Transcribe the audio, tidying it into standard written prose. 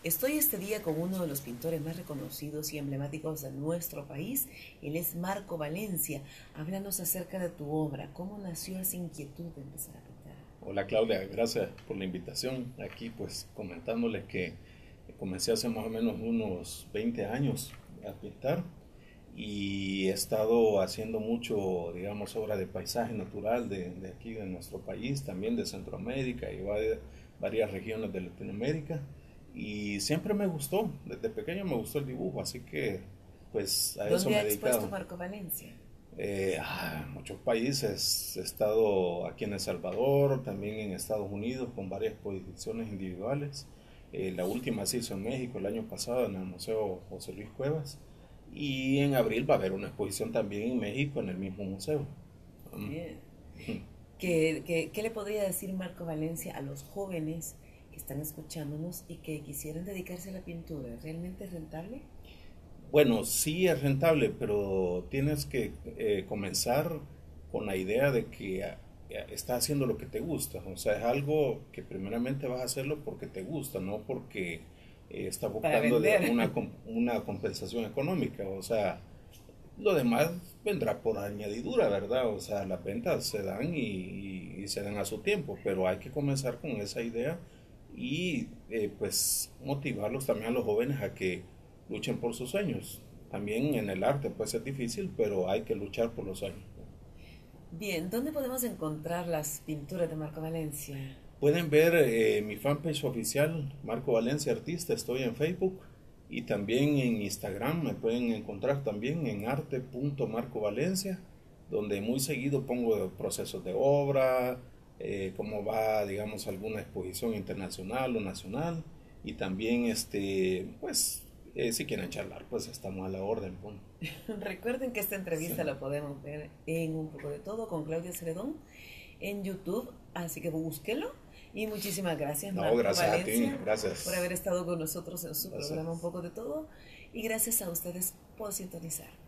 Estoy este día con uno de los pintores más reconocidos y emblemáticos de nuestro país. Él es Marco Valencia. Háblanos acerca de tu obra. ¿Cómo nació esa inquietud de empezar a pintar? Hola Claudia, gracias por la invitación. Aquí pues comentándoles que comencé hace más o menos unos 20 años a pintar y he estado haciendo mucho, digamos, obra de paisaje natural de aquí de nuestro país, también de Centroamérica y varias regiones de Latinoamérica. Y siempre me gustó, desde pequeño me gustó el dibujo, así que pues a eso ¿Dónde me ha he expuesto dedicado. Marco Valencia? Muchos países. He estado aquí en El Salvador, también en Estados Unidos con varias exposiciones individuales. La última se hizo en México el año pasado en el Museo José Luis Cuevas. Y en abril va a haber una exposición también en México en el mismo museo. Mm. Bien. ¿Qué le podría decir Marco Valencia a los jóvenes que están escuchándonos y que quisieran dedicarse a la pintura? ¿Realmente es rentable? Bueno, sí es rentable, pero tienes que comenzar con la idea de que estás haciendo lo que te gusta. O sea, es algo que primeramente vas a hacerlo porque te gusta, no porque estás Para buscando vender. una compensación económica. O sea, lo demás vendrá por añadidura, ¿verdad? O sea, las ventas se dan y se dan a su tiempo, pero hay que comenzar con esa idea y pues motivarlos también a los jóvenes a que luchen por sus sueños. También en el arte puede ser difícil, pero hay que luchar por los sueños. Bien, ¿dónde podemos encontrar las pinturas de Marco Valencia? Pueden ver mi fanpage oficial, Marco Valencia Artista, estoy en Facebook y también en Instagram me pueden encontrar también en arte.marcovalencia, donde muy seguido pongo procesos de obra, cómo va, digamos, alguna exposición internacional o nacional y también, pues, si quieren charlar, pues estamos a la orden. Bueno. Recuerden que esta Sí. entrevista la podemos ver en Un poco de todo con Claudia Celedón en YouTube, así que búsquelo. Y muchísimas gracias, No, Marco gracias a ti, Valencia, por gracias. haber estado con nosotros en su Gracias. programa Un poco de todo. Y gracias a ustedes por sintonizar.